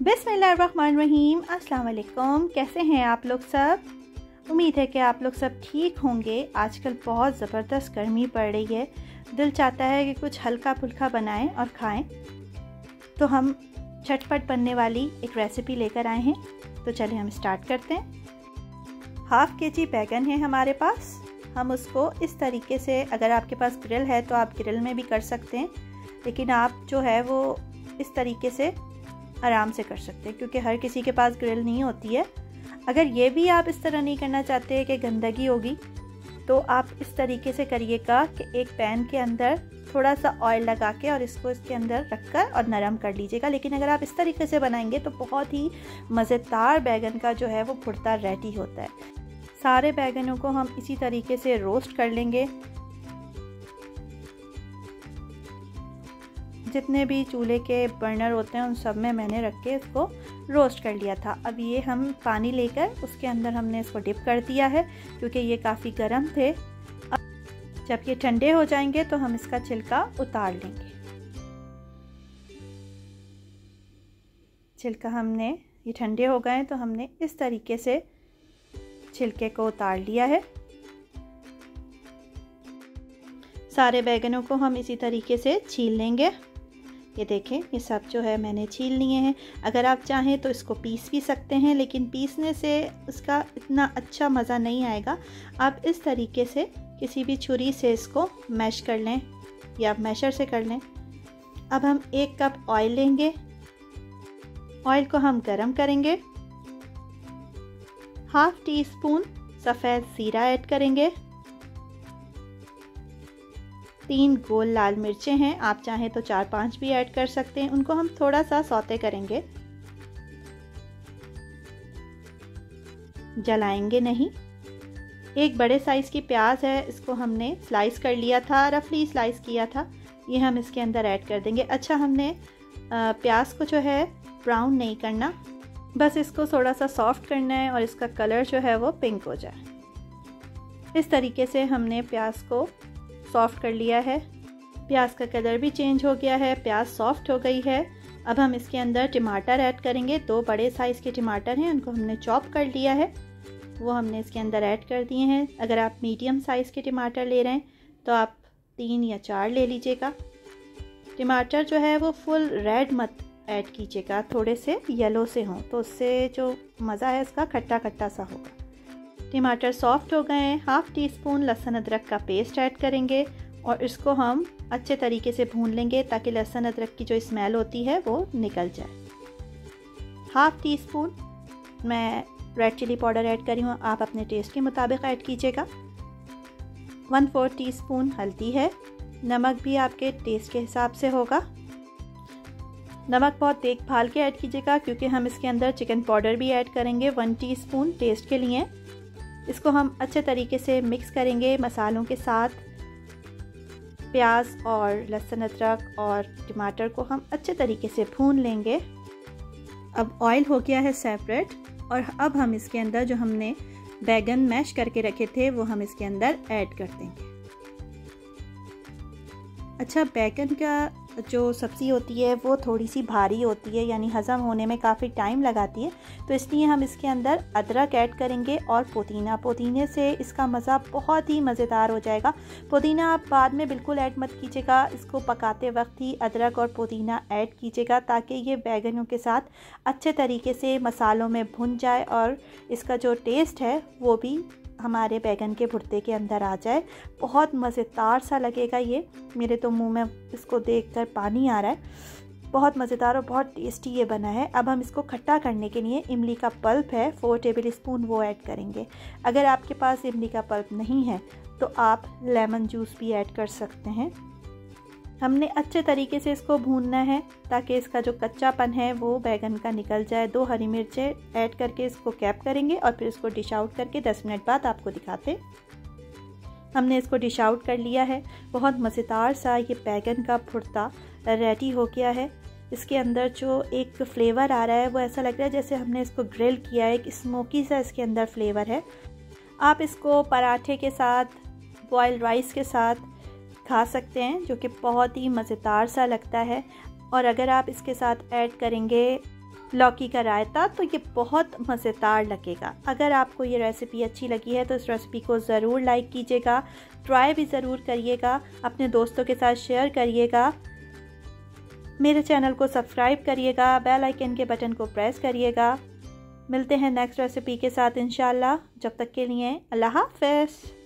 बिस्मिल्लाहिर्रहमानिर्रहीम। अस्सलाम वालेकुम। कैसे हैं आप लोग सब? उम्मीद है कि आप लोग सब ठीक होंगे। आजकल बहुत ज़बरदस्त गर्मी पड़ रही है, दिल चाहता है कि कुछ हल्का फुल्का बनाएं और खाएं। तो हम झटपट बनने वाली एक रेसिपी लेकर आए हैं। तो चलिए हम स्टार्ट करते हैं। हाफ़ केजी बैगन है हमारे पास। हम उसको इस तरीके से, अगर आपके पास ग्रिल है तो आप ग्रिल में भी कर सकते हैं, लेकिन आप जो है वो इस तरीके से आराम से कर सकते हैं क्योंकि हर किसी के पास ग्रिल नहीं होती है। अगर ये भी आप इस तरह नहीं करना चाहते कि गंदगी होगी, तो आप इस तरीके से करिएगा कि एक पैन के अंदर थोड़ा सा ऑयल लगा के और इसको इसके अंदर रखकर और नरम कर लीजिएगा। लेकिन अगर आप इस तरीके से बनाएंगे तो बहुत ही मज़ेदार बैगन का जो है वो भुर्ता रेडी होता है। सारे बैगनों को हम इसी तरीके से रोस्ट कर लेंगे। जितने भी चूल्हे के बर्नर होते हैं उन सब में मैंने रख के इसको रोस्ट कर लिया था। अब ये हम पानी लेकर उसके अंदर हमने इसको डिप कर दिया है क्योंकि ये काफ़ी गर्म थे। अब जब ये ठंडे हो जाएंगे तो हम इसका छिलका उतार लेंगे। छिलका हमने, ये ठंडे हो गए तो हमने इस तरीके से छिलके को उतार लिया है। सारे बैगनों को हम इसी तरीके से छील लेंगे। ये देखें, ये सब जो है मैंने छील लिए हैं। अगर आप चाहें तो इसको पीस भी सकते हैं, लेकिन पीसने से उसका इतना अच्छा मज़ा नहीं आएगा। आप इस तरीके से किसी भी छुरी से इसको मैश कर लें या मैशर से कर लें। अब हम 1 कप ऑयल लेंगे। ऑयल को हम गरम करेंगे। हाफ़ टी स्पून सफ़ेद ज़ीरा ऐड करेंगे। 3 गोल लाल मिर्चें हैं, आप चाहें तो 4-5 भी ऐड कर सकते हैं। उनको हम थोड़ा सा सौते करेंगे, जलाएंगे नहीं। 1 बड़े साइज़ की प्याज है, इसको हमने स्लाइस कर लिया था, रफली स्लाइस किया था। ये हम इसके अंदर ऐड कर देंगे। अच्छा, हमने प्याज को जो है ब्राउन नहीं करना, बस इसको थोड़ा सा सॉफ्ट करना है और इसका कलर जो है वो पिंक हो जाए। इस तरीके से हमने प्याज को सॉफ्ट कर लिया है। प्याज का कलर भी चेंज हो गया है, प्याज सॉफ्ट हो गई है। अब हम इसके अंदर टमाटर ऐड करेंगे। 2 बड़े साइज़ के टमाटर हैं, उनको हमने चॉप कर लिया है, वो हमने इसके अंदर ऐड कर दिए हैं। अगर आप मीडियम साइज़ के टमाटर ले रहे हैं तो आप 3 या 4 ले लीजिएगा। टमाटर जो है वो फुल रेड मत ऐड कीजिएगा, थोड़े से येलो से हों, तो उससे जो मज़ा है इसका खट्टा खट्टा सा होगा। टमाटर सॉफ्ट हो गए हैं। हाफ़ टी स्पून लहसुन अदरक का पेस्ट ऐड करेंगे और इसको हम अच्छे तरीके से भून लेंगे ताकि लहसुन अदरक की जो स्मेल होती है वो निकल जाए। हाफ़ टी स्पून मैं रेड चिली पाउडर ऐड करी हूँ, आप अपने टेस्ट के मुताबिक ऐड कीजिएगा। 1/4 टी स्पून हल्दी है। नमक भी आपके टेस्ट के हिसाब से होगा। नमक बहुत देखभाल के ऐड कीजिएगा क्योंकि हम इसके अंदर चिकन पाउडर भी ऐड करेंगे 1 टीस्पून टेस्ट के लिए। इसको हम अच्छे तरीके से मिक्स करेंगे मसालों के साथ। प्याज और लहसुन अदरक और टमाटर को हम अच्छे तरीके से भून लेंगे। अब ऑयल हो गया है सेपरेट और अब हम इसके अंदर जो हमने बैगन मैश करके रखे थे वो हम इसके अंदर ऐड कर देंगे। अच्छा, बैगन का जो सब्ज़ी होती है वो थोड़ी सी भारी होती है, यानी हज़म होने में काफ़ी टाइम लगाती है, तो इसलिए हम इसके अंदर अदरक ऐड करेंगे और पुदीना। पुदीने से इसका मज़ा बहुत ही मज़ेदार हो जाएगा। पुदीना आप बाद में बिल्कुल ऐड मत कीजिएगा, इसको पकाते वक्त ही अदरक और पुदीना ऐड कीजिएगा ताकि ये बैगनों के साथ अच्छे तरीके से मसालों में भुन जाए और इसका जो टेस्ट है वो भी हमारे बैगन के भुर्ते के अंदर आ जाए। बहुत मज़ेदार सा लगेगा ये। मेरे तो मुंह में इसको देखकर पानी आ रहा है। बहुत मज़ेदार और बहुत टेस्टी ये बना है। अब हम इसको खट्टा करने के लिए इमली का पल्प है 4 टेबल स्पून, वो ऐड करेंगे। अगर आपके पास इमली का पल्प नहीं है तो आप लेमन जूस भी ऐड कर सकते हैं। हमने अच्छे तरीके से इसको भूनना है ताकि इसका जो कच्चापन है वो बैगन का निकल जाए। 2 हरी मिर्चें ऐड करके इसको कैप करेंगे और फिर इसको डिश आउट करके 10 मिनट बाद आपको दिखाते। हमने इसको डिश आउट कर लिया है। बहुत मज़ेदार सा ये बैगन का भुर्ता रेडी हो गया है। इसके अंदर जो एक फ्लेवर आ रहा है वो ऐसा लग रहा है जैसे हमने इसको ग्रिल किया है, एक स्मोकी सा इसके अंदर फ्लेवर है। आप इसको पराठे के साथ, बॉइल्ड राइस के साथ खा सकते हैं, जो कि बहुत ही मज़ेदार सा लगता है। और अगर आप इसके साथ ऐड करेंगे लौकी का रायता, तो ये बहुत मज़ेदार लगेगा। अगर आपको ये रेसिपी अच्छी लगी है तो इस रेसिपी को ज़रूर लाइक कीजिएगा, ट्राई भी ज़रूर करिएगा, अपने दोस्तों के साथ शेयर करिएगा, मेरे चैनल को सब्सक्राइब करिएगा, बेल आइकन के बटन को प्रेस करिएगा। मिलते हैं नेक्स्ट रेसिपी के साथ इंशाल्लाह। जब तक के लिए अल्लाह हाफ़िज़।